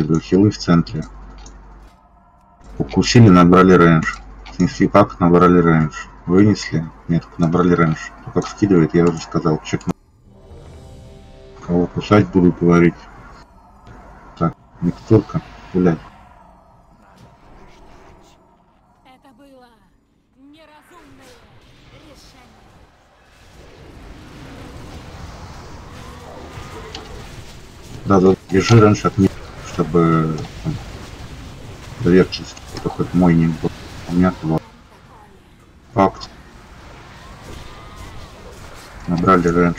говорю, хилы в центре. Укусили, набрали рейндж. Снесли пак, набрали рейндж. Вынесли, метку, набрали рейндж. То, как скидывает, я уже сказал. Чек. Кого кусать буду говорить. Так, микстурка, гулять. Это было неразумное решение. Да, держи рейндж от них, чтобы доверчивость, только мой не был. У меня было факт. Набрали рейндж.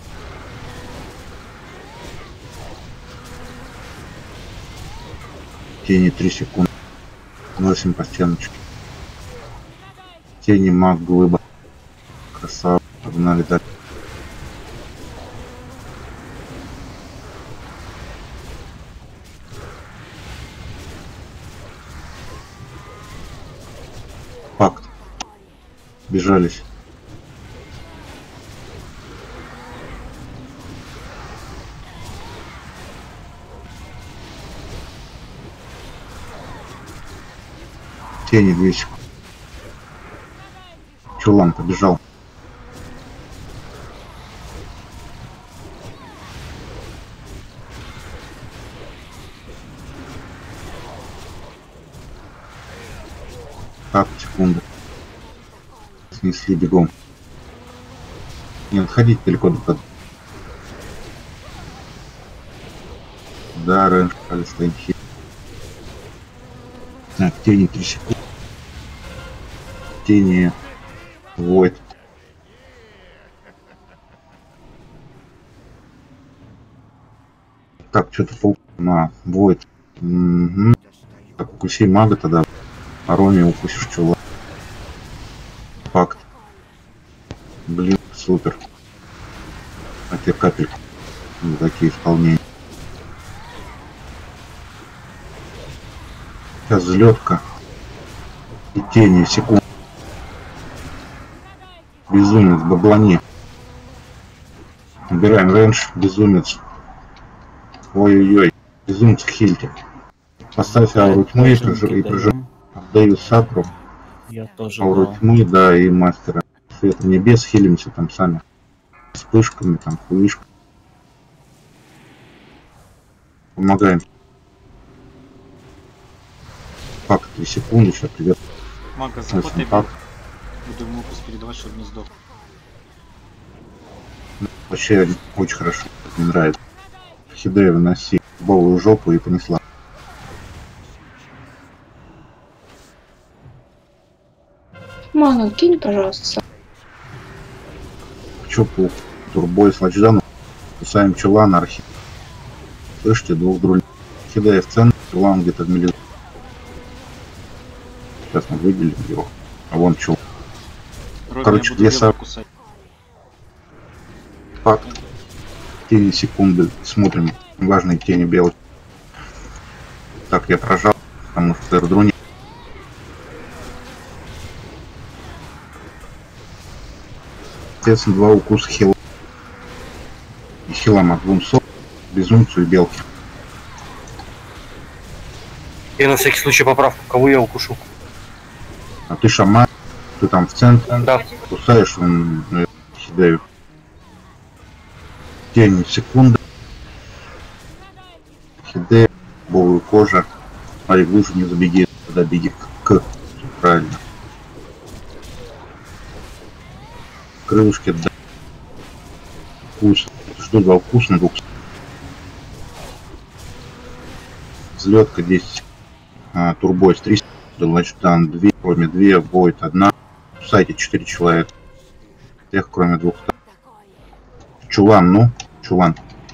Тени 3 секунды. Носим по стеночке. Тени, маг, глыба. Красава. Погнали дальше. Факт. Бежались. Тени 2 секунды. Чулан побежал. Так, секунду. Снесли бегом. Не отходить далеко до под. Да, рейндж, стоим хит. Так, тени 3 секунды. Тени Void. Так, что-то пол на Void. Угу. Так, укуси мага тогда. Ароми укусишь чула. Факт. Блин, супер. А тебе капельку. Вот такие исполнения. Сейчас взлетка. И тени секунд. Безумец, баблани. Набираем рейндж, безумец. Ой-ой-ой. Безумец хильте. Поставь ауру тьмы и прижим. Отдаю сакру. Я тоже Ауру тьмы, да, и мастера. Света небес, хилимся там сами. Вспышками, там, хуишками. Помогаем. Факт 3 секунды, сейчас придет. Мага, заходи. Буду ему передавать, чтобы не сдох. Вообще очень хорошо, мне нравится. Хидея выноси голую жопу и понесла. Ману, кинь, пожалуйста. Чопу, турбой с лачдану. Кусаем чулан, архи. Слышите, двух друлей. Хидея в центр, чулан где-то в миллион. Сейчас мы выделим его. А вон чул. Короче, 2 факт. Тени секунды. Смотрим. Важные тени белые. Так, я прожал, потому что эрдруни. Соответственно, 2 укуса хила. И хилам от 200. Безумцу и белки. И на всякий случай поправку, кого я укушу. А ты шаман, ты там в центре. Да. Кусаешь, он хидею. Тени секунды. Хидея, болую кожа. А и лужу не забеги, тогда беги к. Правильно. Крылышки, да. Вкус. Жду 2 вкуса, 2. Взлетка 10. Турбой с 3. Значит, там 2, кроме 2, будет 1. В сайте 4 человека. Всех, кроме 2. Чулан, ну, чулан.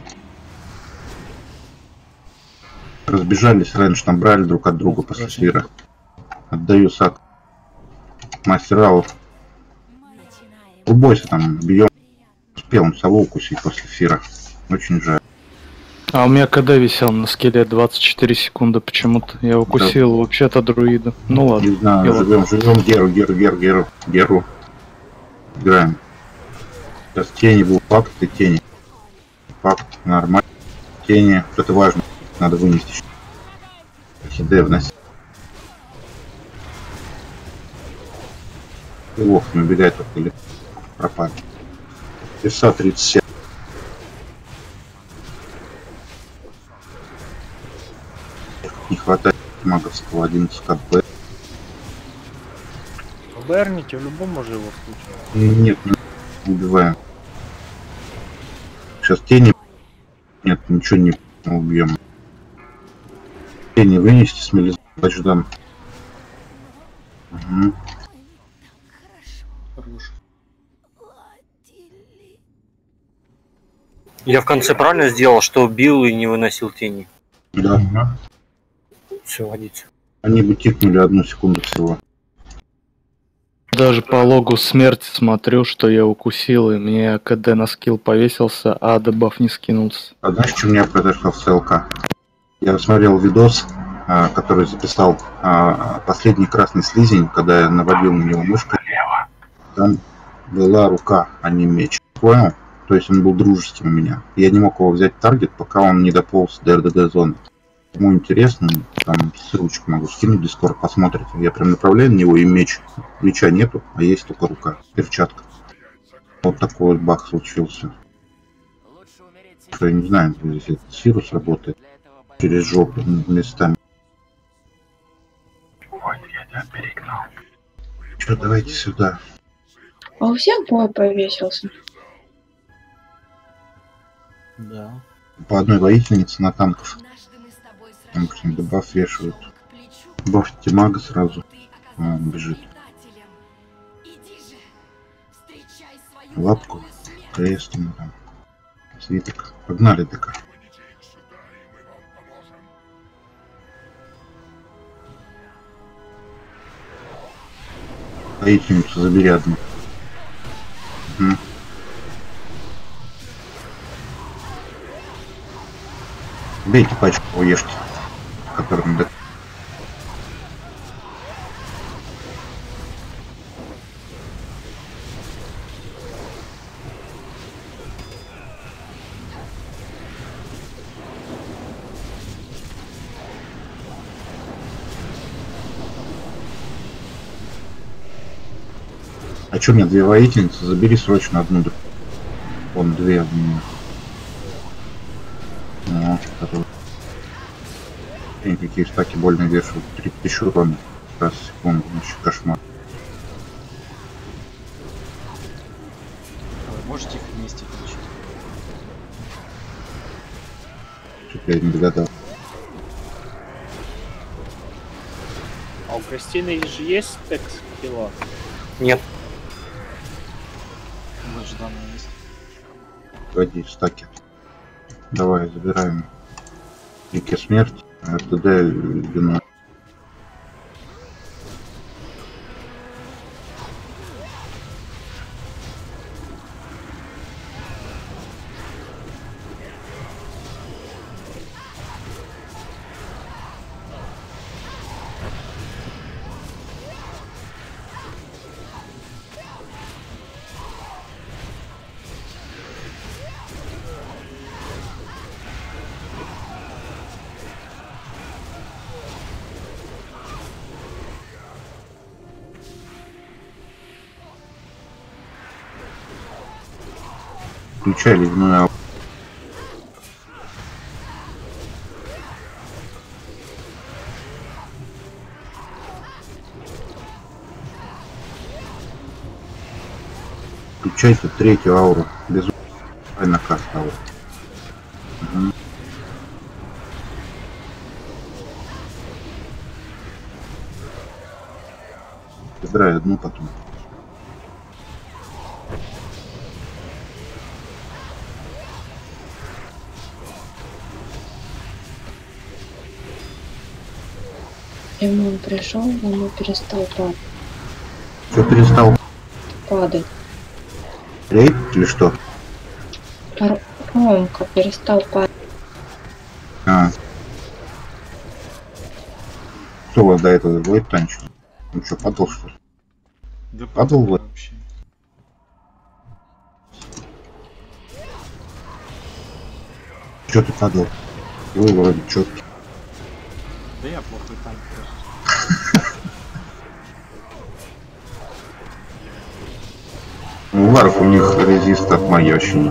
Разбежались, рейндж набрали друг от друга после сфера. Отдаю сак. Мастер аут. Убойся там, бьем. Успел он сову укусить после эфира. Очень жаль. А у меня КД висел на скеле 24 секунды почему-то. Я укусил да. Вообще-то друида. Ну ладно. Не знаю, живем Геру. Играем. Сейчас тени был факт и тени. Факт нормально. Тени, что-то важно. Надо вынести. хиде вносить. И лох, не убегай только или пропали. Веса 37. Не хватает маговского 11 КП. Берните, в любом може его включить. Нет, не убиваем. Сейчас тени. Нет, ничего не убьем. Тени вынести, смелизовать Ждан. Угу. Хорош. Я в конце правильно сделал, что бил и не выносил тени? Да. Все, водится. Они бы тикнули 1 секунду всего. Даже по логу смерти смотрю, что я укусил, и мне КД на скилл повесился, а дебаф не скинулся. А знаешь, что у меня произошло в СЛК? Я смотрел видос, который записал последний красный слизень, когда я наводил на него мышкой. Там была рука, а не меч. Понял? То есть он был дружеским у меня. Я не мог его взять в таргет, пока он не дополз до РДД зоны. Кому интересно, там ссылочку могу скинуть в Дискорд, посмотрите. Я прям направляю на него, и меч. Меча нету, а есть только рука, перчатка. Вот такой вот баг случился. Я не знаю, здесь этот Сирус работает через жопу местами. Ой, я тебя перегнал. Че, давайте сюда. А у всех бой повесился. Да. По одной воительнице на танков. Там что-нибудь дебаф вешают. Бафните мага сразу. Он бежит. Лапку. Крестом там. Свиток. Погнали ДК. Воительницу забери одну. Угу. Бейте пачку, уешьте. Которым ДК. А чё, у меня 2 воительницы? Забери срочно одну. Вон 2 в меня. Какие стаки больно вешают. 3000 урона. Раз в секунду. Вообще кошмар. Вы можете их вместе включить? Что-то я не догадал. А у Кристины же есть текст скилла? Нет. Вот Ждан есть. Погоди, стаки. Давай, забираем. Пики смерти. РТД вино. Включай ледяную. Включайте 3-ю ауру. Без на каст ауру. Угу. Забирай одну потом. Ему он пришел, ему перестал Что перестал? падать. Рейд или что? Ромка перестал падать. А. Кто вас до этого будет танчил? Ну что, падал что ли? Да Падал вот. вообще. Что ты падал? Вы вроде четкий. Да я плохой танк просто. У варов у них резист от маячни.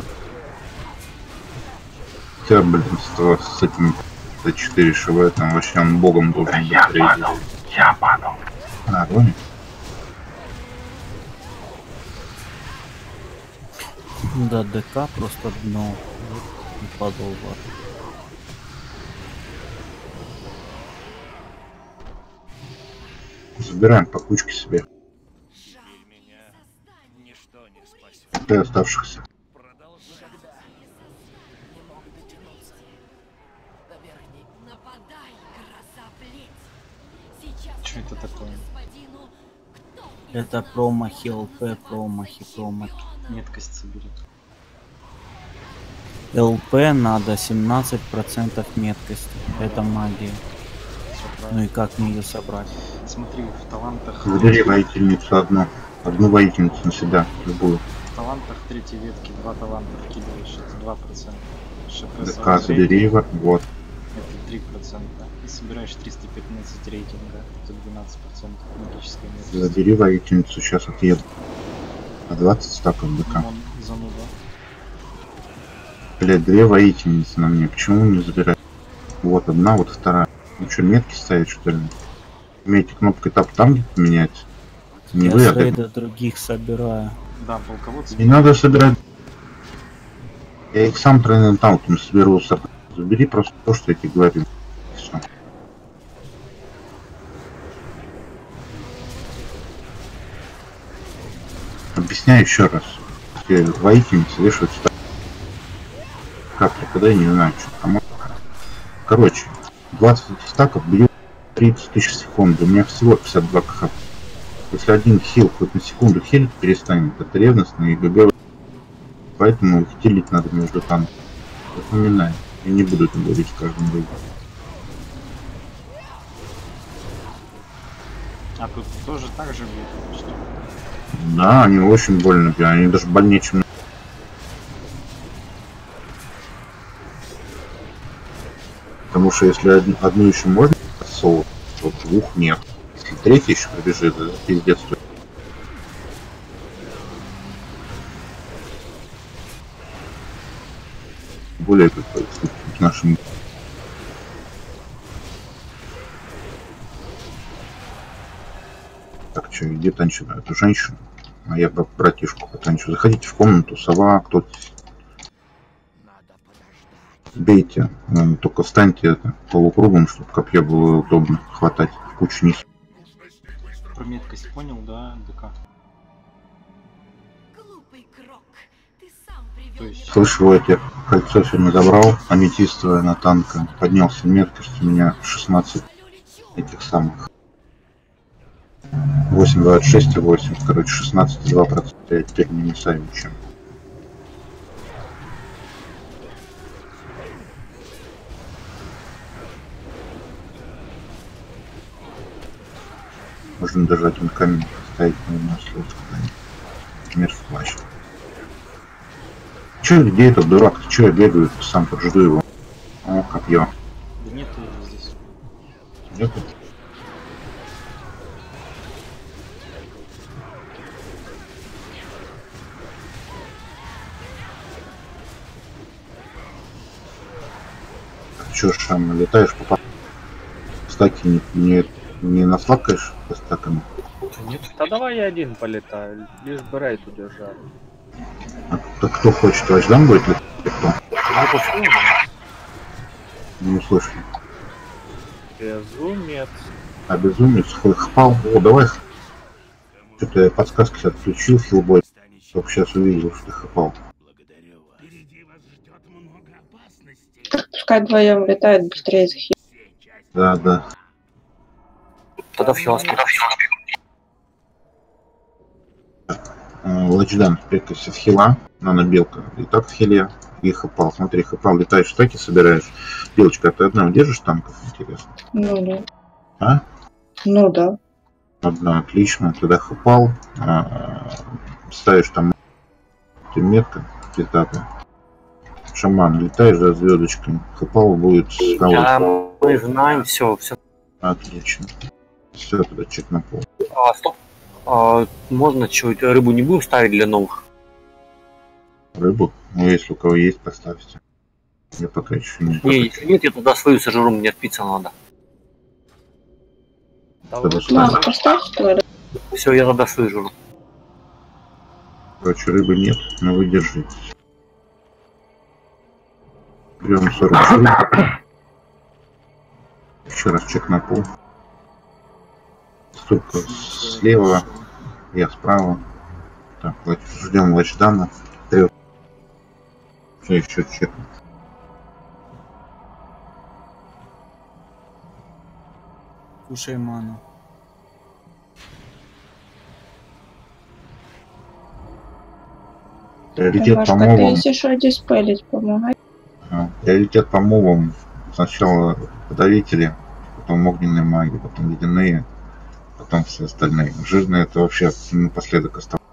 Хотя, блин, с этим Т4 ШВ там вообще он богом должен быть. Я падал. А, гонит? Да, ДК просто дно. И падал вар. Забираем по кучке себе. Ты оставшихся. Нападай, гроза плеть. Сейчас Что это такое? господину, кто из Это нас промахи, ЛП, спасет промахи, промахи. Меткость собери. ЛП надо 17% меткости. Это магия. Всё Ну правильно. и как мне ее собрать? Смотри, в талантах... Забери воительницу одну. Одну воительницу на себя, любую. В талантах третьей ветки 2 таланта вкидываешь, это 2%. ШП ДК забери его. Вот. это 3%. И собираешь 315 рейтинга, это 12% магической меткости. Забери воительницу, сейчас отъеду. А 20 стаков ДК. Он зануда. Блять, две воительницы на мне. Почему не забирать? Вот одна, вот вторая. Ну что, метки ставить, что ли? Умеете кнопкой тап там где-то менять? Не Я вы, с а рейда других собираю. Да, полководцы. не надо собирать. Я их сам тройным таунтом соберу. Забери просто то, что я тебе говорю. Все. Объясняю еще раз. Если воительница вешают стак. Как-то, когда я не знаю, что там. Короче, 20 стаков бьют 30 тысяч секунд. У меня всего 52 кх. Если один хил хоть на секунду хилить перестанет, это ревностно и ГГ. Поэтому их хилить надо между танками. Запоминай. Я не буду это говорить в каждом рейде. А тут тоже так же будет, что? Да, они очень больно бьют. Они даже больнее, чем... Потому что если одну еще можно соло, то двух нет. Если третий еще прибежит, это пиздец. Более какой в нашем... Так, что, иди танчу на эту женщину, а я братишку потанчу. Заходите в комнату, сова, кто-то... Бейте, только встаньте полукругом, чтобы копье было удобно хватать в кучу низ. Про меткость понял, да, ДК? глупый крок. Ты сам привел То есть- Слышу, я тебе кольцо сегодня забрал, аметистовое на танка. Поднялся меткость, у меня 16 этих самых. 8,26 и 8, короче, 16,2%. Я теперь не мешаю ничем. Можно даже один камень поставить на нас, например, в плащ. Че, где этот дурак? Че я бегаю, сам тут жду его? О, копье. Да нет его здесь. Где тут? Че, Шам, летаешь по стаки не нафлакаешь по стакам? Да давай я один полетаю, лишь бы рейд удержал. А так кто хочет, Вачдан будет летать? Кто? Не услышал. Безумец. А безумец хпал. О, давай. Что-то я подсказки себе отключил, хилбой. Только сейчас увидел, что ты хпал. Так пускай вдвоем летает, быстрее захи. Да, да. Тогда в хилоске. Лачдан, прикайся в хила, нано-белка. И так в хиле. И хпал. Смотри, хпал, летаешь, стаки собираешь. Белочка, ты одна удержишь танков, интересно? Ну да. А? Ну да. Одна, отлично. Тогда хпал. Ставишь там метка пиздатая. Шаман, летаешь за звездочкой. Хпал будет с Да, колодцем. мы знаем, все. Отлично. Все, туда чек на пол. Стоп. Можно чуть рыбу не будем ставить для новых? Рыбу? Ну, если у кого есть, поставьте. Я пока еще не... Не, если нет, я туда свою сожру, мне отпиться надо. Мам, поставь что ли? Все, я тогда свою жру. Короче, рыбы нет, но вы держитесь. Берем 40 рыб. Еще раз чек на пол. Столько слева, я справа. Так, ждем лачдана. Все, еще чек. Кушай ману. Приоритет по Пашка, ты мовам. если что, диспелить помогай. Приоритет по мовам. Сначала подавители, потом огненные маги, потом ледяные, потом все остальные. Жирные это вообще напоследок осталось.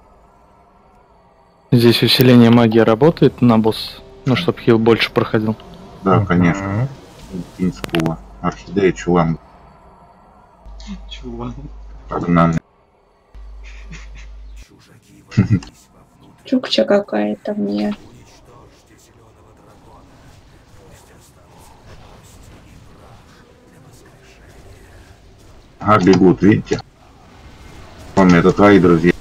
Здесь усиление магии работает на босс, ну, чтоб хил больше проходил. Да, конечно. Кинскула. Орхидея, чулан. Чувак. Погнали. Чукча какая-то мне. Бегут, видите? Помни, это твои друзья.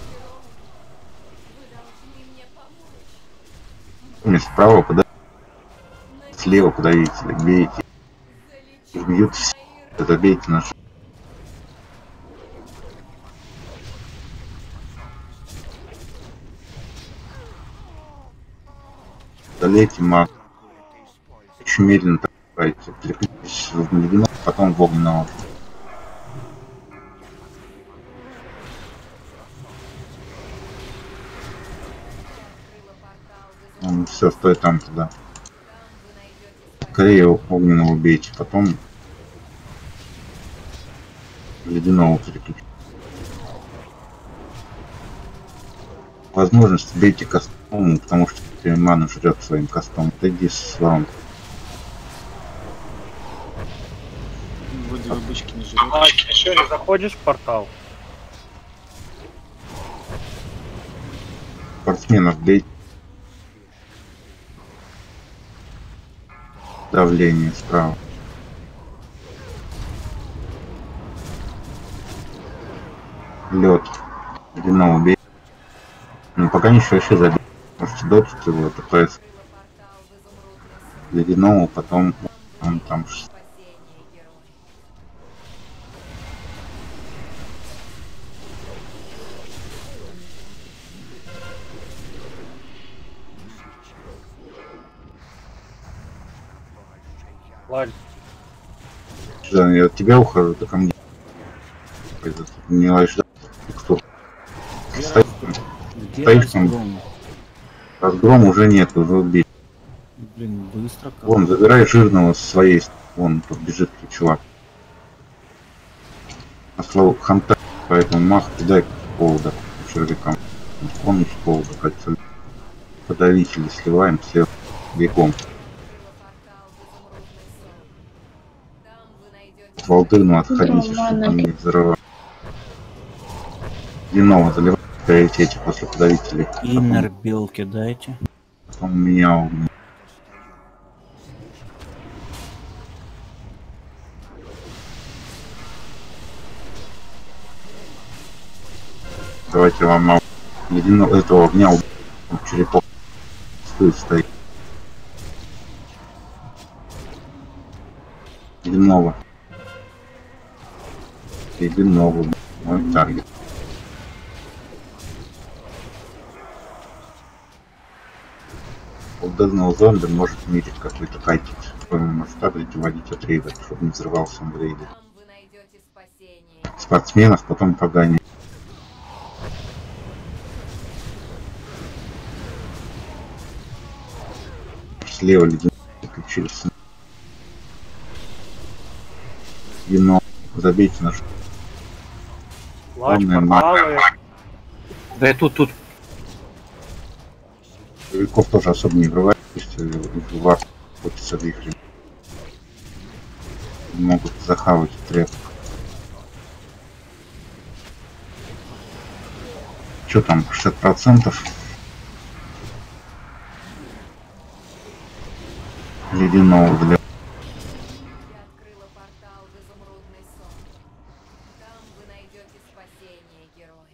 Помни, справа подавите, слева подавите, бейте. Бьют все, забейте наш. Долейте маг. Очень медленно такайте. Переключитесь в ледяного, потом в огненного. Все, стой там туда. Скорее огненного убейте, потом ледяного переключите. Возможность бейте кастом, потому что ману жрет своим кастом. Отойди с воронкой. Вроде обычки не жрет. Еще не заходишь в портал? Спортсменов бейте. Давление справа. Лед. Ледяного убейте. Ну пока ничего вообще забить. Можете дотить его, ТПС. Ледяного, потом он там. Ладно. Да, я от тебя ухожу, да ко мне. Не лаешь, да? Кто? Где Стоишь там? разгром? Разгром уже нет, уже убить. Блин, быстро как. Вон, забирай жирного со своей. Вон, тут бежит чувак. На слово ханта, поэтому мах кидай повода червякам. Помните повода, кольцо. Подавители сливаем слева бегом. Волдырну отходите, чтобы там не взрывать. Длинного заливать в приоритете после подавителей. Иннер билки дайте. Потом у меня огонь. Давайте вам ледяного этого огня черепов стоит. Ледяного. Ледяного. Мой таргет. Удобного зомби может мирить какой-то кайтик. Вы можете водить от рейда, чтобы не взрывался он в рейде. Спортсменов потом поганить. Слева ледяной переключился. Вино. Забейте наш. Ладно, Главное, порталы. Да я тут. Великов тоже особо не врывает, пусть в вас хочется вихрем. Могут захавать треп. Что там, 60%? Ледяного взгляда. Я открыла портал в изумрудный сон. Там вы найдете спасение, герои.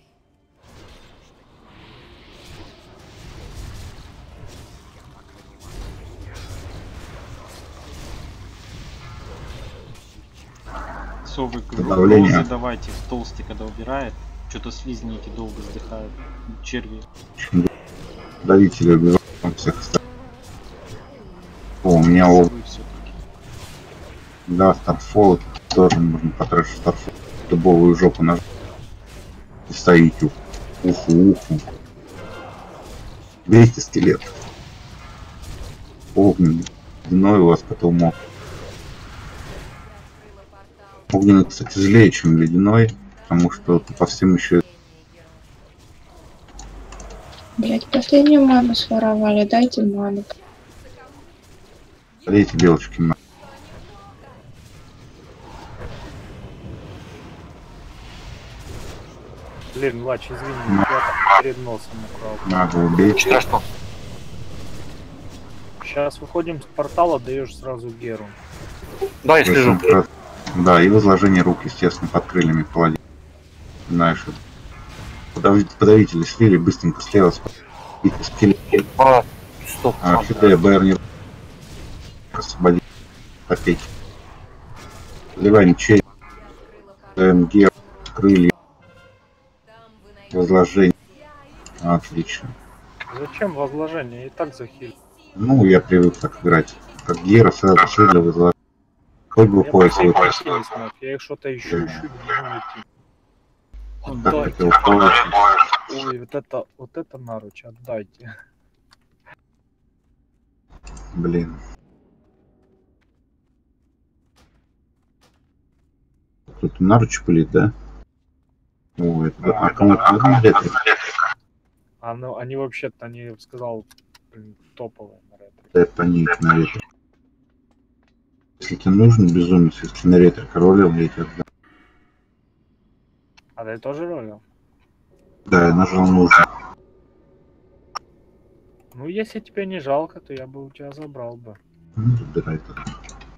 Совы, Давление. розы давайте, толстый когда убирает. Что-то слизники долго вздыхают. Черви. Давители убивают там всех остальных. О, у меня Совы все-таки. да, Старфол тоже можно потратить Старфол. Дубовую жопу нажать. И стоить уху. 200 скелетов. Огненный. Длиной у вас потолок. Огненный, кстати, злее, чем ледяной, потому что по всем еще... Блять, последнюю ману своровали, дайте ману. Эти белочки. Блин, Лач, извини, я так перед носом украл. Надо убить. Страшно. Сейчас выходим с портала, даешь сразу Геру. Да, я слежу. Да, и возложение рук, естественно, под крыльями паладина. Знаешь, подавители слили, быстренько слева скелет. Стоп. ХД, БР освободить. Попейте. Заливай ничей. МГ, крылья. Возложение. Отлично. Зачем возложение? Я и так захилил. Ну, я привык так играть. Как Гера, сразу все для возложения. Хоть бы Я пояс просто их выпустил. найти не смог. Я их что-то ищу, не могу найти. Так Отдайте. хотел пояс. Ой, вот это наруч, отдайте. Блин. Кто-то наручи пылит, да? О, это... А кому-то нужен электрик? Они вообще-то, они, я бы сказал, блин, топовые на ретро. Да, понять на ретро. Если тебе нужен безумец, если на ретро ролил, я тебе отдам. А ты тоже ролил? Да, я нажал нужно. Ну, если тебе не жалко, то я бы у тебя забрал бы. Ну, забирай так.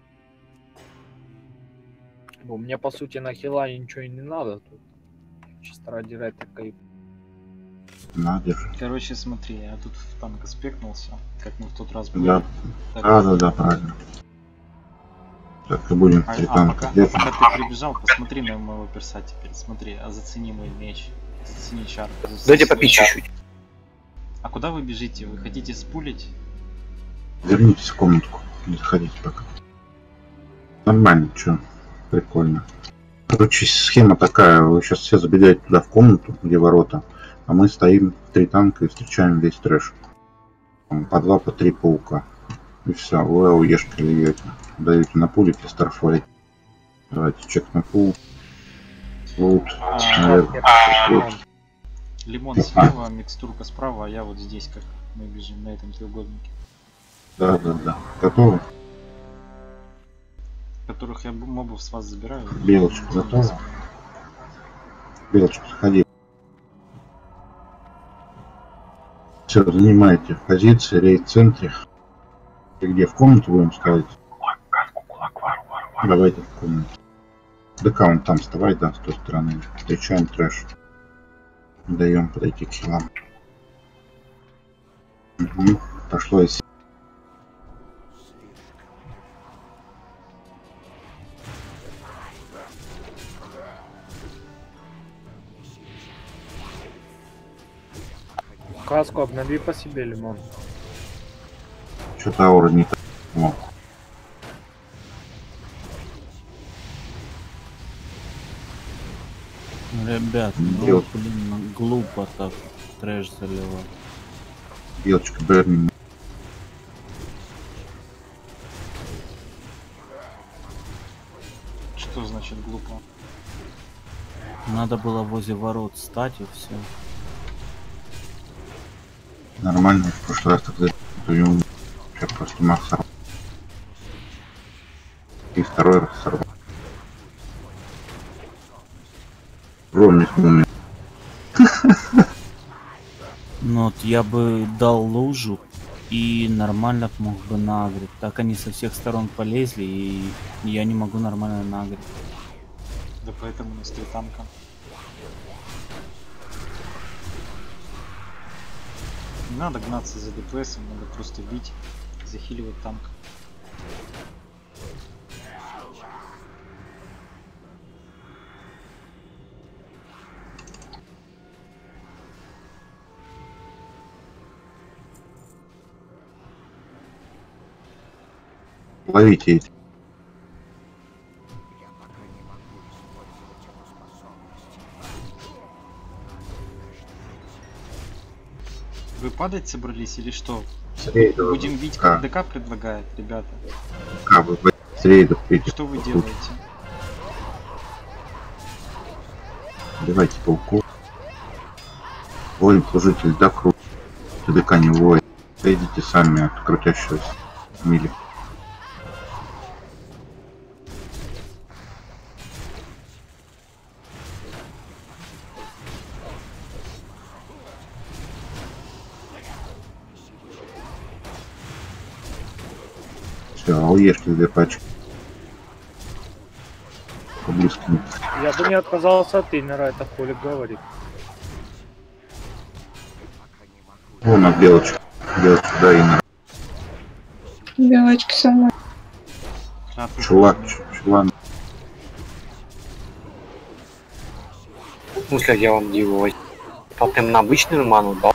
Бо мне, по сути, на хила ничего и не надо тут. Чисто ради ретро. На, держи. Короче, смотри, я тут в танк спекнулся, как мы в тот раз были. Да. Так, Да, правильно. Так, и будем А танка пока держим. ты прибежал, посмотри на моего перса теперь, смотри, а зацени мой меч, зацени чар. Дайте попить чуть-чуть. А куда вы бежите? Вы хотите спулить? Вернитесь в комнатку. Не заходите пока. Нормально, чё. Прикольно. Короче, схема такая. Вы сейчас все забегаете туда в комнату, где ворота. А мы стоим 3 танка и встречаем весь трэш. По 2, по 3 паука. И все, вы ауешки льете. Даете на пулике старфолить. Давайте чек на пул. Лут. Лимон слева, микстурка справа, а я вот здесь, как мы бежим на этом треугольнике. Да. Готовы? Которых я мобов с вас забираю. Белочка готова? Белочка, заходи. Все, занимайте позиции, рейд в центре. И где в комнату будем ставить? Давайте в комнату. ДК он там вставай, да, с той стороны. Встречаем трэш. Даем подойти к хилам. Угу. Пошло из... Каску обнови по себе, Лимон. Что-то аура не так. О. Ребят, ну блин, глупо так трэш заливать. Белочка, Берни. Что значит глупо? Надо было возле ворот стать и все. Нормально, в прошлый раз тогда я просто мах сорвал. И второй раз сорвал. Ромник умер. вот я бы дал лужу и нормально мог бы нагрить. Так они со всех сторон полезли, и я не могу нормально нагрить. Да поэтому у нас 3 танка. Не надо гнаться за ДПСом, надо просто бить, захиливать танк. Ловите эти. Вы падать собрались или что? Рейдов. Будем бить, как ДК предлагает, ребята. Вы с рейдов пейте. Что вы делаете? Давайте пауку. Воин служитель, да, крут. ДК не воин. Идите сами от крутящегося мили. Все, алешки 2 пачки. Поблизко. Я бы не отказался от иннера, это Холик говорит. Вон от белочек. Белочка, да, и Белочки со мной. чулак. В смысле, я вам его потом на обычную ману дал.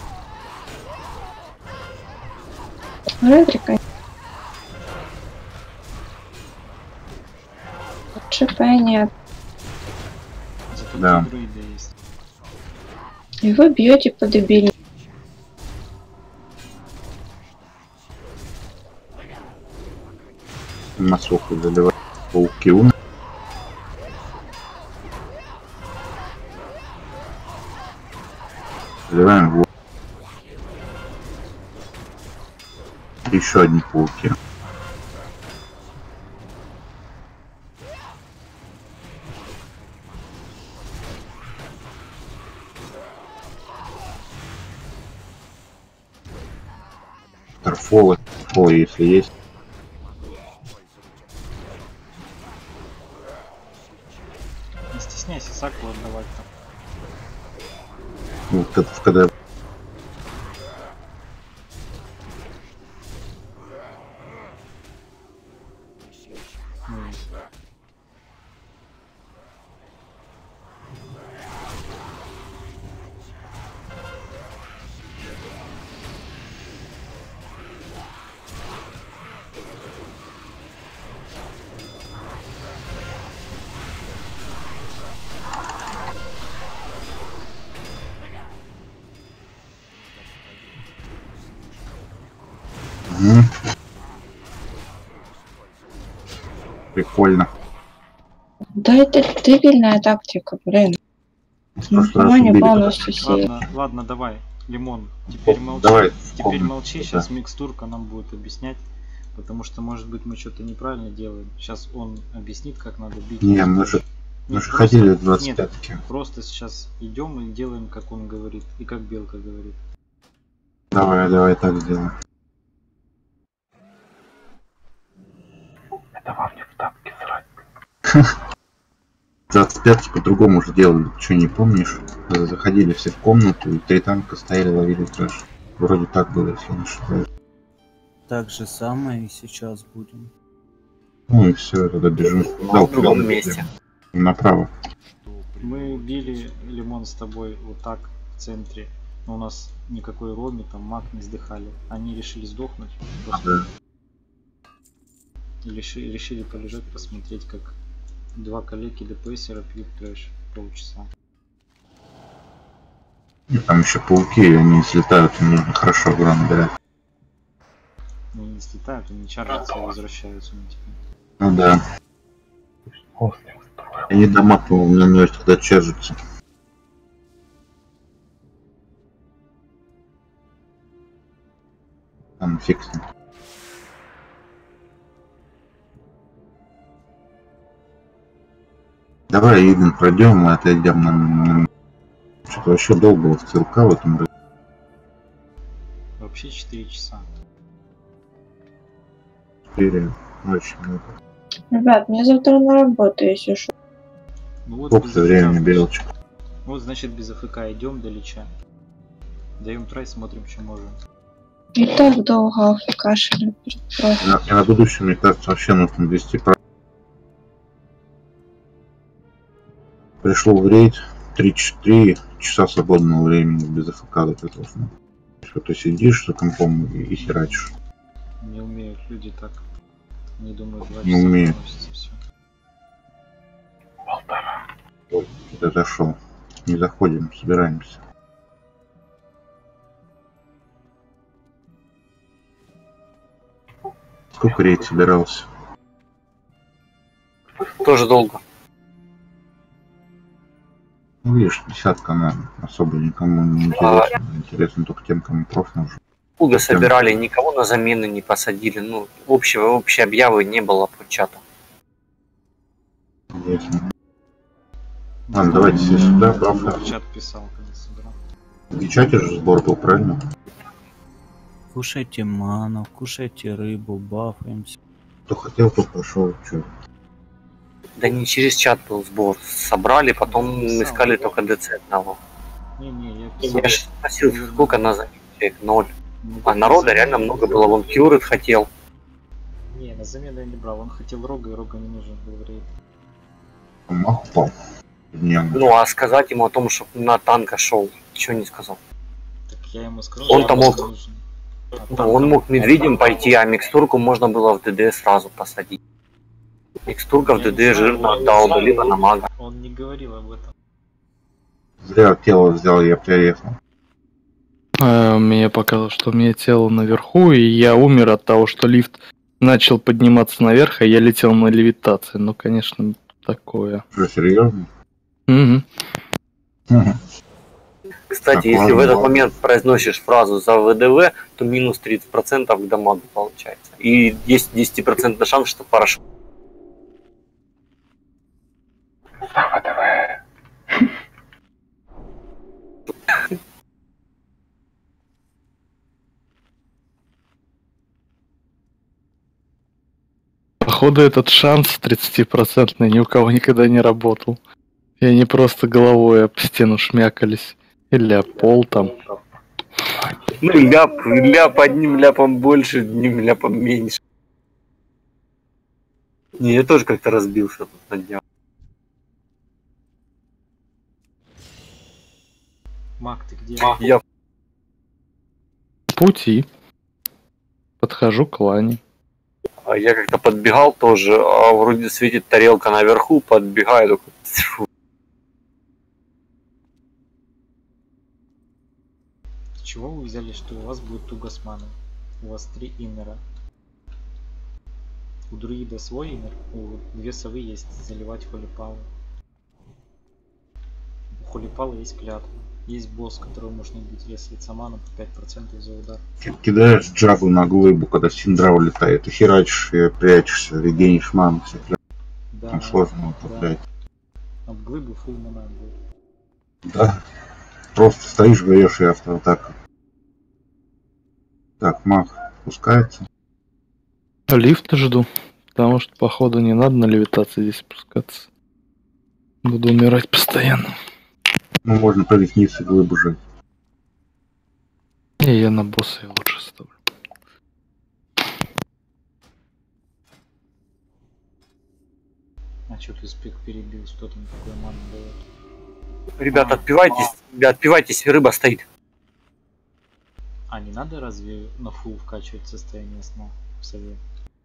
Редрика. ЧП нет. Зато Да. друида есть. И вы бьете по дебильному. Масуху заливать. Пауки ум. Заливаем в. Еще одни пауки. Торфолы, если есть. Не стесняйся саку отдавать там. Ну, когда прикольно. Да это дебильная тактика, блин. Ну, не полностью все. Ладно, давай, Лимон. Теперь молчи. Давай, Теперь молчи, да. сейчас микстурка нам будет объяснять. Потому что, может быть, мы что-то неправильно делаем. Сейчас он объяснит, как надо бить. Не, мы же Нет, ходили в просто- 25-ки. Просто сейчас идем и делаем, как он говорит. И как Белка говорит. Давай так сделаем. Это вам не в тапки срать. 25-ки по-другому уже делали. Что, не помнишь? Заходили все в комнату, и 3 танка стояли, ловили трэш. Вроде так было, если не ошибаюсь. Так же самое и сейчас будем. Ну и все, тогда бежим. В другом месте. Направо. Мы били, Лимон, с тобой вот так в центре. Но у нас никакой роми, там маг не сдыхали. Они решили сдохнуть. Просто. Да. И решили полежать, посмотреть, как 2 коллеги ДПСера пьют трэш полчаса. И там еще пауки, они слетают, им нужно хорошо урон набирать. Ну, не слетают, они чаржатся и возвращаются на тебя. Ну да. Они дома, по-моему, на мной тогда чаржатся. Там фиг с ним. Давай, Игорь, пройдем и отойдем на... Что-то вообще долго в ЦЛК в этом. вообще 4 часа. 4 ночи много. Ребят, мне завтра на работу, если что. Ну вот Сколько без времени, АФК. белочек? Вот значит без АФК идем до Лича. Даем трай, смотрим, что можем. И так долго кашель. И на будущее, мне кажется, вообще нужно ввести правила. Пришло в рейд 3 часа свободного времени без АФК до этого. Что ты сидишь за компом и херачишь. Не умеют люди так. Не думаю, 2 Не часа умеют. выносится всё. Вот, это зашел. Не заходим, собираемся. Сколько рейд собирался? Тоже долго. Ну, видишь, десятка, наверное, особо никому не интересно. Интересно только тем, кому проф нужен. Долго собирали, никого на замены не посадили. Ну, общей объявы не было по чату. Ясно. Ладно, давайте все сюда, проф. В чат писал, когда собирал. В чате же сбор был, правильно? Кушайте ману, кушайте рыбу, бафаемся. Кто хотел, тот пошел. Че? Да не через чат был сбор. Собрали, потом Писал. искали только ДЦ одного. Не, я писал. Я же спросил, сколько на замене человек? 0. Ну, А народа реально много было. Вон Кьюрит хотел. Не, на замену я не брал. Он хотел рога, и рога не нужен был в рейд. Мах упал. Днем. Ну а сказать ему о том, чтобы на танка шел, ничего не сказал. Так я ему сказал, Он что там рога мог. нужен. А Ну, танк он мог медведем пойти, а микстурку можно было в ДД сразу посадить. Микстурка в Я не ДД знаю, жирно он не отдал бы, знаю, либо на мага. Он не говорил об этом. Зря тело взял, я приехал. Мне показалось, что у меня тело наверху, и я умер от того, что лифт начал подниматься наверх, а я летел на левитации. Ну, конечно, такое. Что, серьезно? Угу. Кстати, Так, если ладно, в этот ладно. момент произносишь фразу за ВДВ, то минус 30% к дамагу получается. И есть 10% шанс, что парашют. Походу, этот шанс 30% ни у кого никогда не работал. И они просто головой об стену шмякались. Или об пол там. Ну, ляп одним ляпом больше, одним ляпом меньше. Не, я тоже как-то разбился тут на днях. Мак, ты где? Я В пути. Подхожу к Лане. я как-то подбегал тоже, а вроде светит тарелка наверху, подбегаю, такой, тьфу. С чего вы взяли, что у вас будет туго с маной? У вас 3 иннера. У друида свой иннер, у 2 совы есть заливать холипалы. У холипала есть клятва. Есть босс, которого можно бить, если ману по 5% за удар. Кидаешь джагу на глыбу, когда синдра улетает, и херачишь, и прячешься, регенишь ману, все, Да, там сложно управлять. Об глыбу фул мана будет. Да. Просто стоишь, даешь и автоатаку. Так, маг спускается. Лифт жду. Потому что, походу, не надо на левитации здесь спускаться. Буду умирать постоянно. Ну, можно прыгать вниз и глыбу жать. И я на босса его лучше ставлю. А что ты спек перебил? Что там такое ману дает? Ребята, отпивайтесь, рыба стоит. А не надо разве на фул вкачивать состояние сна в сове?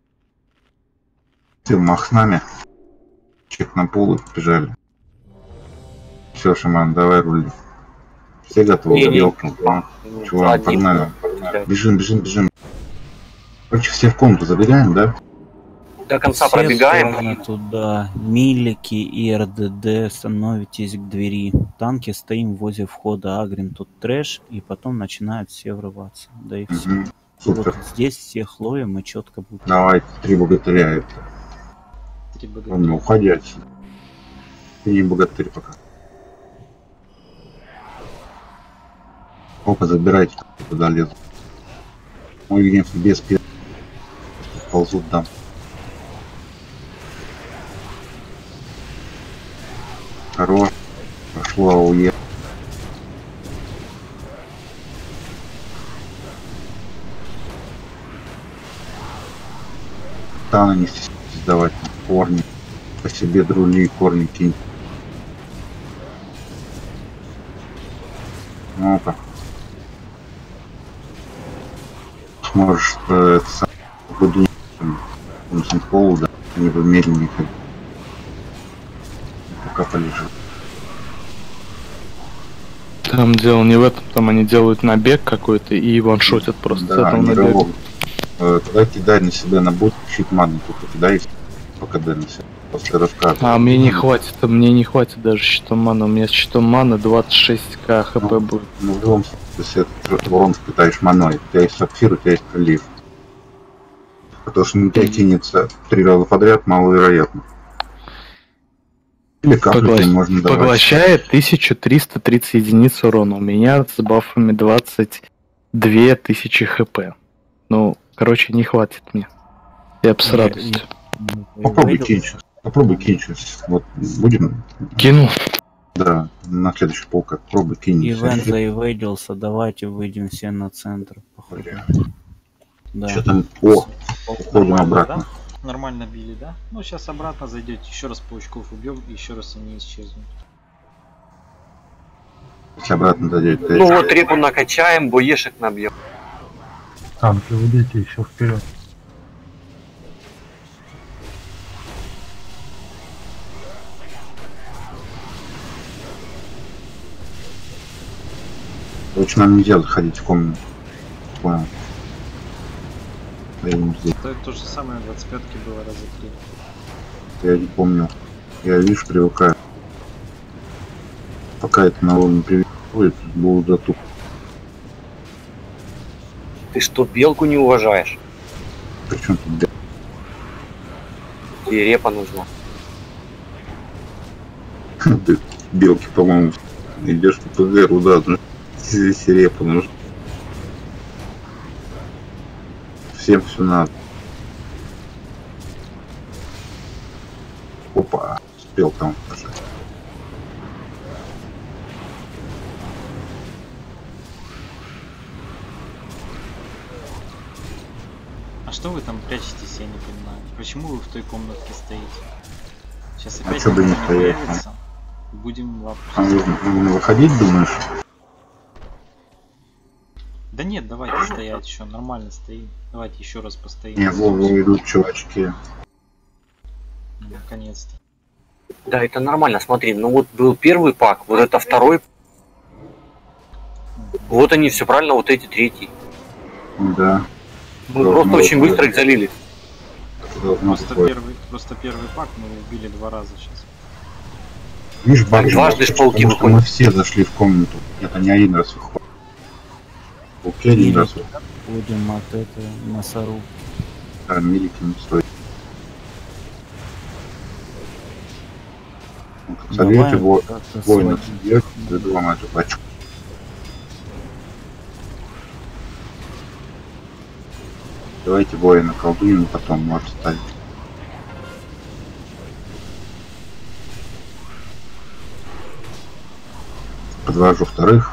Ты мах с нами. Чек на пол и побежали. Все, шаман, давай рули. Все готовы? Не-не. Белка. Чего, Один. погнали. Да. Бежим. Короче, все в комнату забегаем, да? До конца Все пробегаем. стороны туда. Милики и РДД становитесь к двери. Танки стоим возле входа, агрим тут трэш, и потом начинают все врываться. Да и все. Угу. Супер. Вот здесь всех ловим и четко будет. Давайте, 3 богатыря это. 3 Ладно, богатыря. уходи отсюда. Ты не богатырь пока. Опа, забирайте, туда лезут. Мой гейм без ползут, да. Хорош. Пошло АУЕ. Тана не стесняйтесь давать корни. По себе друли корни кинь. Ну-ка. Сможешь это сам буду полу, да, не в медленнее ходить. Пока полежит. Там дело не в этом, там они делают набег какой-то и ваншотят просто с Да, этого они набега. рывок. Тогда кидай на себя на бот, щит маны только кидай, пока дай на себя. После рассказа. А мне не хватит даже щитом маны. У меня с щитом маны 26к хп будет. Ну, в любом случае, если этот урон впитаешь маной, у тебя есть сапфир, у тебя есть прилив. Потому что на тебя кинется 3 раза подряд маловероятно. Или капли можно давать. Поглощает 1330 единиц урона. У меня с бафами 22 тысячи хп. Ну, короче, не хватит мне. Я бы с радостью. Попробуй кинь сейчас. Попробуй кинь сейчас. Вот будем. Кину. Да, на следующий полк попробуй кинь. Ивент заивейдился, давайте выйдем все на центр. Походу. Да. Что там? О, уходим обратно. Да? Нормально били, да? Ну сейчас обратно зайдете, еще раз паучков убьем, и еще раз они исчезнут. Если обратно зайдет. Ну вот репу накачаем, боешек набьем. Танки, выйдите еще вперед. Лучше нам нельзя заходить в комнату. Понял. Это то же самое в 25-ке было раза 3. Я не помню. Я, видишь, привыкаю. Пока это на уровне привыкает, буду затуп. Ты что, белку не уважаешь? Причем тут белка? Тебе репа нужна. Ты белки, по-моему, идешь по ПГ, руда, здесь репа нужна. Всем все надо. Опа, успел там пожать. А что вы там прячетесь, я не понимаю. Почему вы в той комнатке стоите? Сейчас А опять что бы не никто стоять, появится. Будем лапать. А нужно выходить, думаешь? Да нет, давайте стоять еще, нормально стоим. Давайте еще раз постоим. Не, Вова идут чувачки. Наконец-то. Да, это нормально, смотри, ну вот был первый пак, вот это второй. Вот они, все правильно, вот эти третий. Да. Мы просто очень быстро их залили. Просто первый пак мы убили 2 раза сейчас. Видишь, баг, дважды ж пауки потому что выходят. мы все зашли в комнату. Это не один раз выходит. Пауки один раз выходит. Будем от этого мясорубки. А милики не стоит. Сольете воина, съедете, веду вам эту пачку. Давайте воина колдуем, потом может ставить. Подвожу вторых.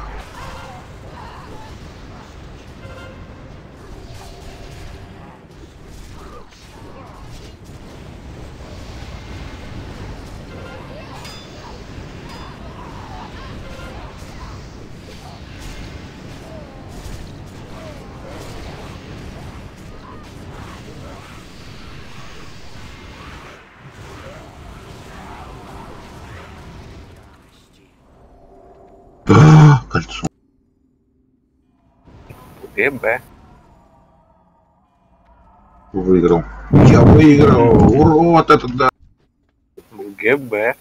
Кольцо. ГБ. Выиграл. Я выиграл! Ура, вот это да! ГБ.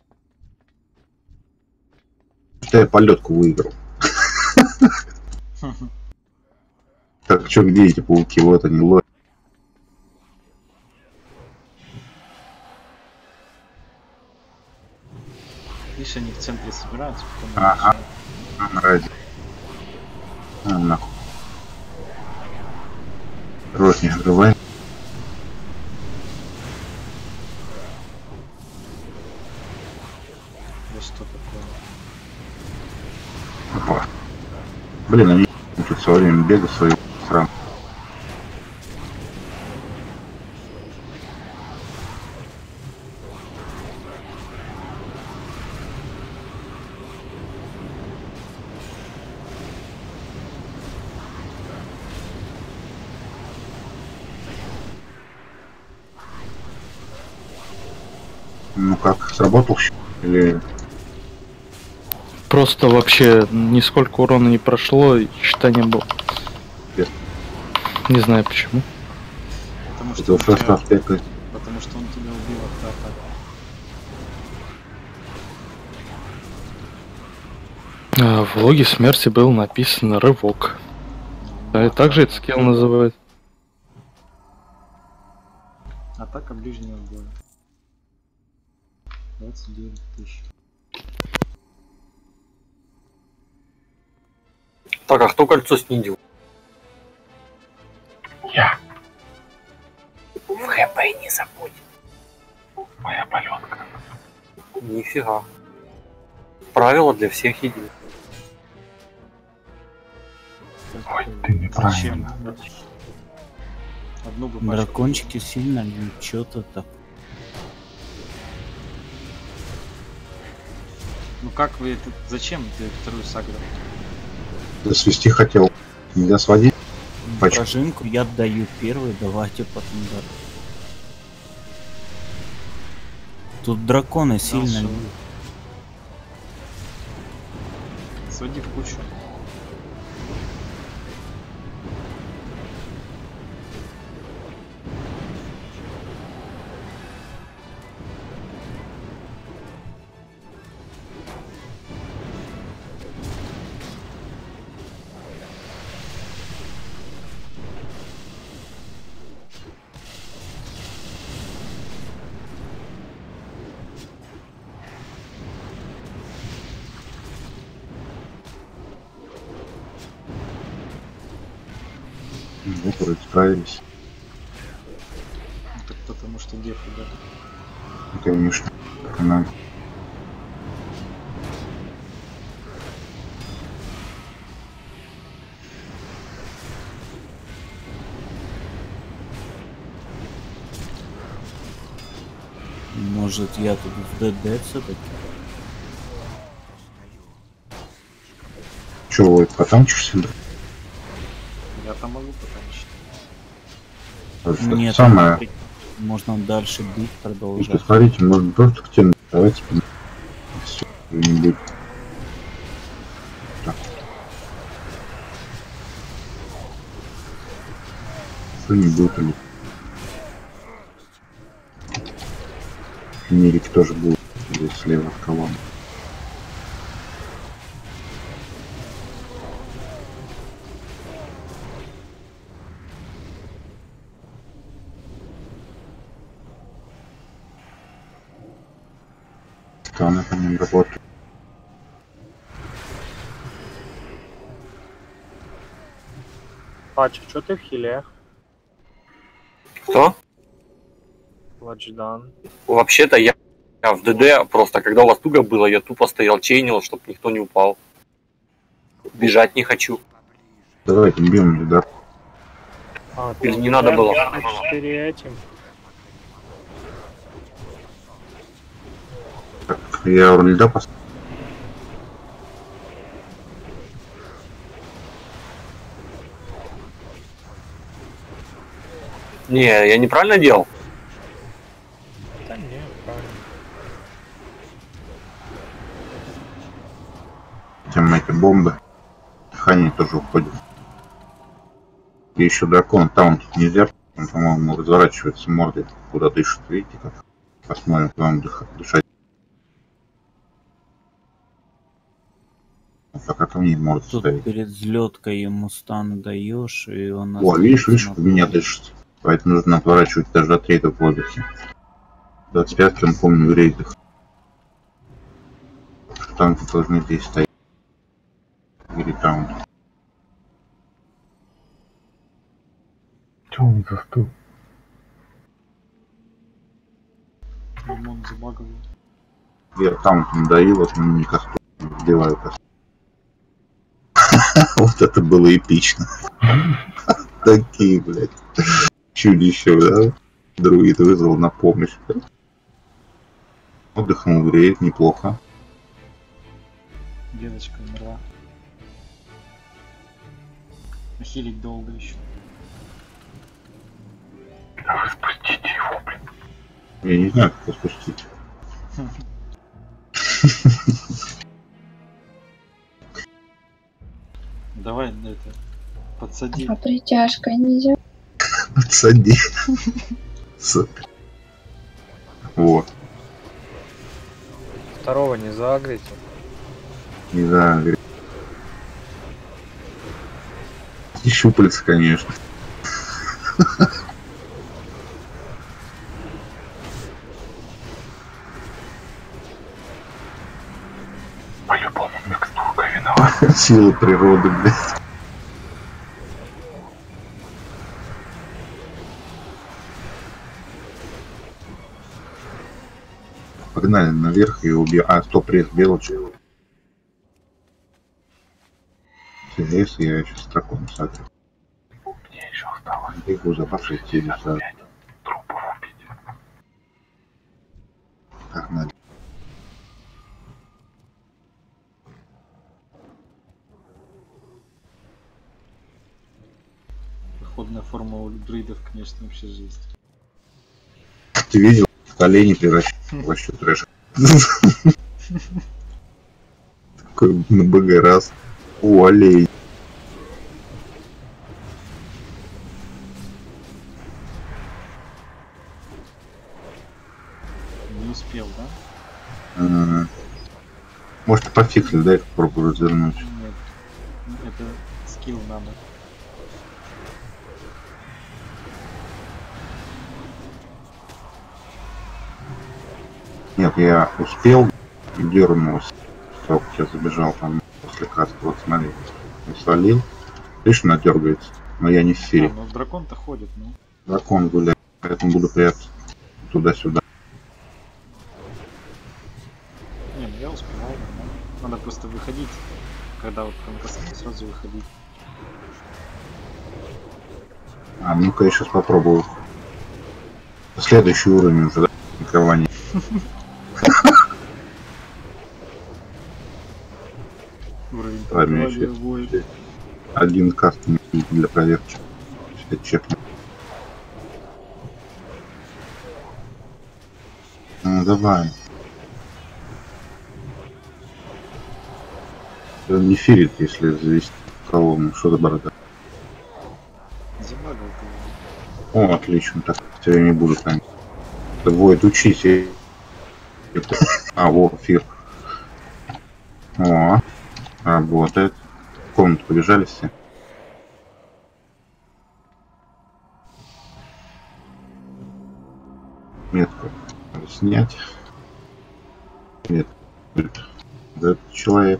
Я полетку выиграл. Так, что, где эти пауки? Вот они, ловят. Видишь, они в центре собираются, потом... Ага. Ради. Нахуй. Рот не открывай. Вот что такое. Опа. Блин, они тут все время бегают свою срану. Ну как, сработал щит? Или Просто вообще нисколько урона не прошло, и щита не было. Без. Не знаю почему. Потому что, это он что тебя, аспекты? потому что он тебя убил автоатакой. В логе смерти было написано рывок. Да, и также этот скилл называют. Атака ближнего боя. 29 тысяч. Так, а кто кольцо снизил? Я. В ХП не забудь. Моя паленка. Нифига. Правила для всех едины. Ой, ты неправильно. Одну бы пачку. Дракончики сильно что-то так. Ну как вы это... Зачем ты вторую сагрил? Да свести хотел. Нельзя сводить. Пачку. Прожимку я отдаю первый, давайте потом да. Тут драконы сильно. всё. Своди в кучу. Вот вроде справились. Ну, так потому что деф, да. Конечно. Она... Может я тут в ДД все-таки? Че, Войт, потанчишься? Я там могу потанчить. Это Нет, самое. можно дальше бить, Ну, продолжать. посмотрите, можно просто к теме. Давайте все не так. Что-нибудь или Мирик тоже будет здесь слева от колонны. Она по ним работает. Пача, что ты в хиле? Кто? Вадждан. Вообще-то я в ДД просто, когда у вас туго было, я тупо стоял, чейнил, чтобы никто не упал. Бежать не хочу. Давайте бьем, да. А, Или не надо было? 4 этим. Так, я льда поставил. Не, я неправильно делал? Да не, правильно. Тем эти бомбы. Дыхание тоже уходит. И еще дракон там тут нельзя. Он, по-моему, разворачивается мордой, куда дышит. Видите как? Посмотрим, куда он дышать. Пока ко мне может Тут ставить. перед взлеткой ему стан даешь, и он... О, видишь, остается у на меня поле. дышит. Поэтому нужно отворачивать даже до третьего в воздухе. 25 он помню в рейдах. Танки должны здесь стоять. Или там. Что он застыл? Лимон забаговал. Я там надоел, вот мне костюм вбиваю костюм. Вот это было эпично. Такие, блядь, чудища, да? Друид вызвал на помощь. Отдохнул, греет, неплохо. Девочка умерла. Хилить долго еще. Да вы спустите его, блин. Я не знаю, как его спустить. Давай это подсади. А притяжкой нельзя. Подсади. Супер. Вот. Второго не заагрите. Не знаю, говорит. И щупальца, конечно. По-любому микстурка виновата. Сила природы, блядь. Погнали наверх и убьем. А, стоп, рез белочек. Рез, я сейчас дракон сагрю. Мне еще осталось Бегу за вашей теле. 5 трупов убить. Погнали. Походная форма у друидов, конечно, вообще жесть. Ты видел? Колени превращаются вообще трэш. Такой на БГ раз. О, олень. Не успел, да? Может, пофиксили, дай попробую развернуть. Нет. Это скилл надо. Нет, я успел и дернулся. Только я забежал там после каста. Вот смотри. Я свалил. Видишь, она дергается. Но я не в сфере. Ну дракон-то ходит, ну. Дракон гуляет. Поэтому буду прятаться туда-сюда. Не, ну я успевал, нормально. Надо просто выходить. Когда вот там касается, сразу выходить. А ну-ка я сейчас попробую. Следующий уровень уже, да? Микрование. Уровень Ладно, контроля, еще воин. один каст для проверки. Сейчас чекну. Ну давай. Он не фирит, если завести колонну. Что за борода? Забагал ты. О, отлично. Так, я не буду там. Войд, учись. А, вот, фир. О, работает. В комнату побежали все. Метку надо снять. Нет. Этот человек.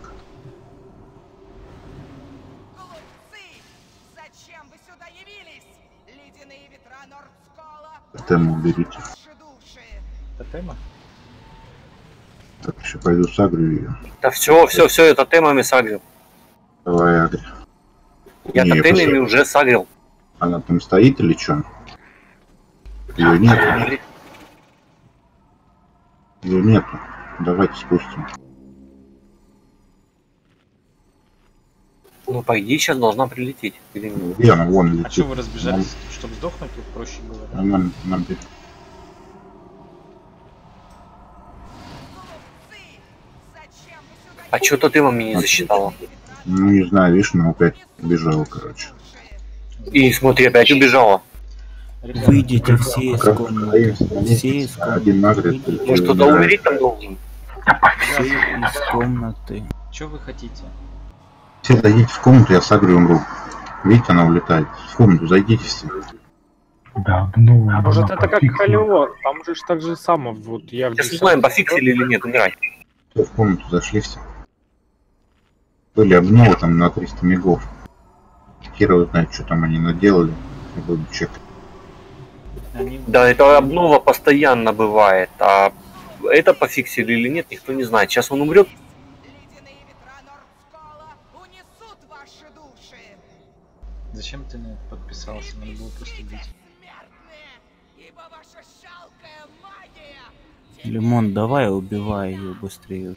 Глупцы! Зачем вы сюда явились? Ледяные ветра Нордскола, Тему уберите. ваши души! Тотема? Так, еще пойду сагрю ее. Да все, это темами сагрил. Давай, агри. Я Не, тотемами просто- уже сагрил. Она там стоит или что? Ее нет. Ее нету. Давайте спустим. Ну, по идее, сейчас должна прилететь. Или нет? Где она? Вон А летит. что вы разбежались? Чтобы сдохнуть, тут проще было, да? Нам Глупцы! Зачем вы сюда А что тотемами не засчитала? ну не знаю, видишь, она опять убежала, короче. И смотри, опять убежала. Ребята, Выйдите все из Как комнаты. стоим, Все из один комнаты. нагрет. Выйдите Может, кто-то умереть там должен? все из комнаты. что вы хотите? Все зайдите в комнату, я сагрю умру. Видите, она улетает. В комнату зайдите все. Да, ну, А может она это как пофиксила. Халиор? Там же ж так же само. Вот я в Сейчас 10 узнаем, пофиксили или нет, умирай. Все, в комнату зашли все. Были обновы там на 300 мегов. Хер его знает, что там они наделали. Я буду чекать. Они Да, это обнова постоянно бывает, а это пофиксили или нет, никто не знает. Сейчас он умрет. Ледяные ветра Нордскола унесут ваши души. Зачем ты на это подписался? Надо было просто бить. Смертные, ибо ваша жалкая магия. Лимон, давай убивай ее быстрее.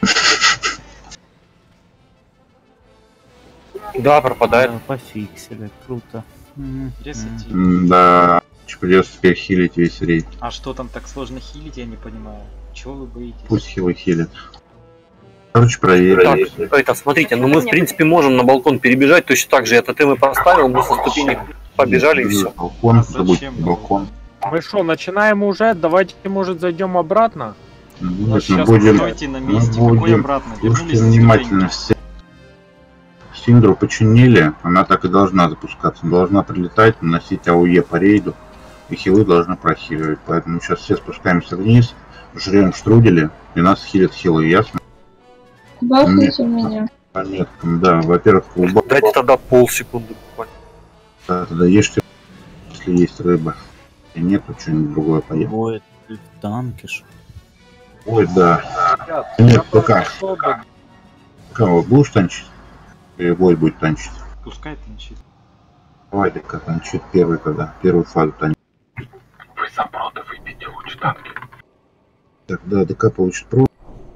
Да, пропадает. Да, пофиксили, круто. Ресети. Да, придется теперь хилить весь рейд. А что там так сложно хилить, я не понимаю. Чего вы боитесь? Пусть хилы хилят. Короче, проверили. Так, это, смотрите, ну мы в принципе можем на балкон перебежать, точно так же я тотемы поставил, мы со ступенек побежали и все. Балкон, Зачем? забудьте балкон. Мы что, начинаем уже? Давайте, может, зайдем обратно? Ну, Ну, мы сейчас будем, стойте на мы месте, какой будем, обратно? слушайте Вернулись на внимательно ступеньки. все. Синдру починили, она так и должна запускаться. Должна прилетать, наносить АОЕ по рейду, и хилы должны прохиливать. Поэтому сейчас все спускаемся вниз, жрем штрудели, и нас хилят хилы, ясно? Бахните меня. По меткам, да. Во-первых, Дайте тогда полсекунды буквально. тогда ешьте, если есть рыба. И нет, то что-нибудь другое поем. Ой, ты в танке ж. Ой, да. Ребят, Нет, я пока. пошел бы. Кого, будешь танчить? Или бой будет танчить? Пускай танчит. Давай, ДК танчит первый, когда первую фазу танчит. Вы за прода выпейте лучше танки. Тогда ДК получит про.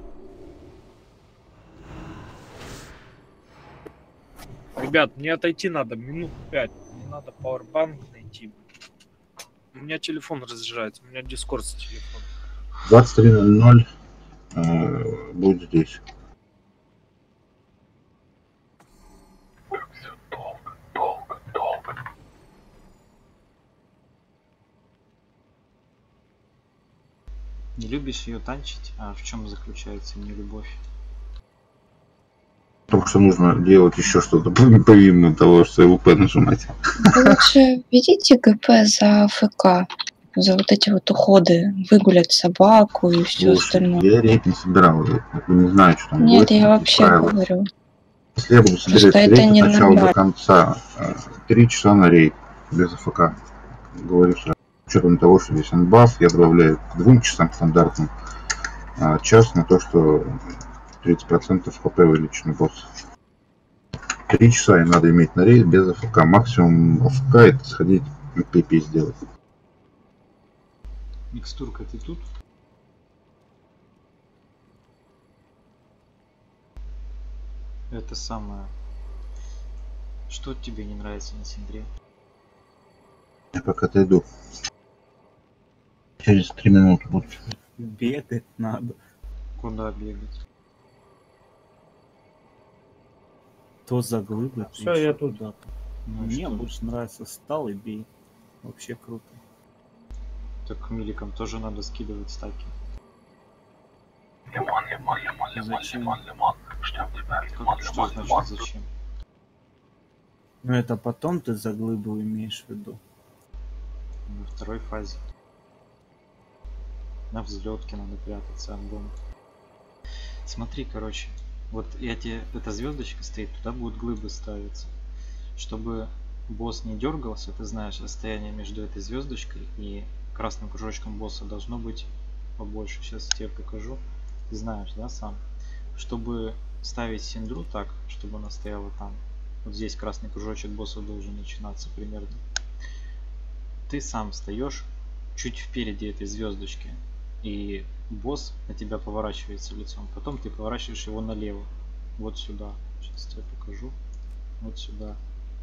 Ребят, мне отойти надо минут 5. Мне надо пауэрбанк найти. У меня телефон разряжается, у меня дискорд с телефона. 23:00 будет здесь. Как все долго, долго, долго. Не любишь ее танчить? А в чем заключается нелюбовь? Потому что нужно делать еще что-то помимо того, что ЛП нажимать. Вы лучше ведите ГП за ФК. За вот эти вот уходы. Выгулять собаку и все остальное. Я рейд не собирал. Я не знаю, что там Нет, будет. я вообще правила. говорю. Если я буду собирать Просто это рейд от начала ненормально. до конца, 3 часа на рейд без АФК. Говорю сразу. С учетом того, что здесь анбаф, я добавляю к 2 часам стандартным час на то, что 30% ХП вылеченный босс. 3 часа им надо иметь на рейд без АФК. Максимум АФК это сходить ПП сделать. Микстурка, ты тут? Это самое. Что тебе не нравится на Синдре? Я пока отойду. Через 3 минуты буду. Бегать надо. Куда бегать? То за глыбы. то Всё, ещё я тут. куда-то. Ну и Мне что? больше нравится стал и бей. Вообще круто. Так миликам тоже надо скидывать стаки. Лимон, лимон, лимон, лимон, Зачем? лимон, лимон. Ждем тебя. Лимон, Что лимон, значит лимон. зачем? Ну это потом ты за глыбу имеешь в виду. Во второй фазе. На взлетке надо прятаться от бомб. Смотри, короче. Вот я тебе, эта звездочка стоит, туда будут глыбы ставиться. Чтобы босс не дергался, ты знаешь, расстояние между этой звездочкой и красным кружочком босса должно быть побольше. Сейчас тебе покажу. Ты знаешь, да, сам? Чтобы ставить Синдру так, чтобы она стояла там. Вот здесь красный кружочек босса должен начинаться примерно. Ты сам встаешь чуть впереди этой звездочки. И босс на тебя поворачивается лицом. Потом ты поворачиваешь его налево. Вот сюда. Сейчас тебе покажу. Вот сюда.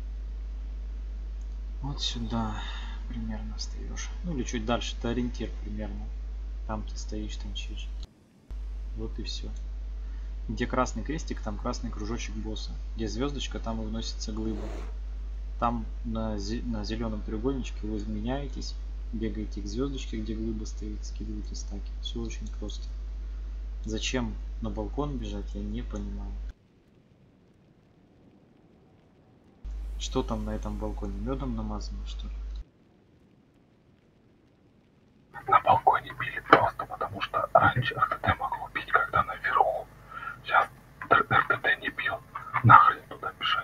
Вот сюда примерно встаешь. Ну или чуть дальше. Это ориентир примерно. Там ты стоишь, танчишь. Вот и все. Где красный крестик, там красный кружочек босса. Где звездочка, там и вносится глыба. Там на зеленом треугольничке вы меняетесь. Бегаете к звездочке, где глыба стоит, скидываете стаки. Все очень просто. Зачем на балкон бежать, я не понимаю. Что там на этом балконе? Медом намазано, что ли? На балконе били просто потому, что раньше РТТ могло бить, когда наверху. Сейчас РТТ не бьет. Нахрен туда бежать.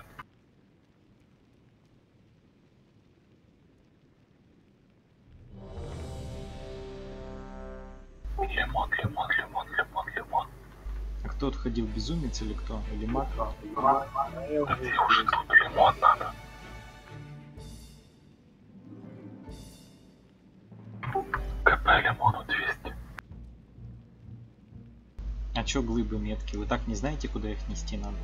кто отходил, безумец или кто? Или маг? А где уже тут лимон надо? КП лимону 200. А чё глыбы метки? Вы так не знаете, куда их нести надо?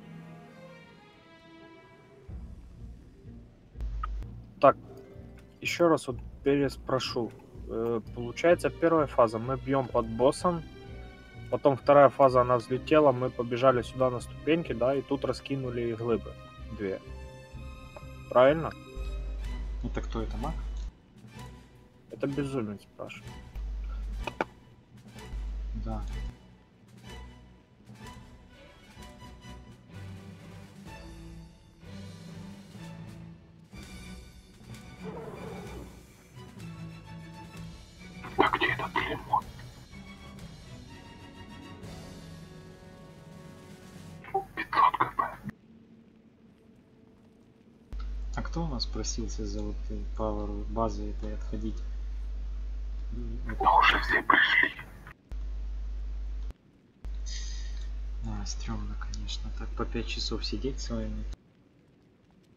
Так, еще раз вот переспрошу. Получается, первая фаза мы бьем под боссом, потом вторая фаза она взлетела, мы побежали сюда на ступеньки, да, и тут раскинули глыбы. 2. Правильно? Это кто, это маг? Это безумец, спрашиваю. Да. А где этот лимон? А кто у нас просился за вот пауэр базы этой отходить? Да уже все пришли. А, стрёмно, конечно. Так по 5 часов сидеть с вами.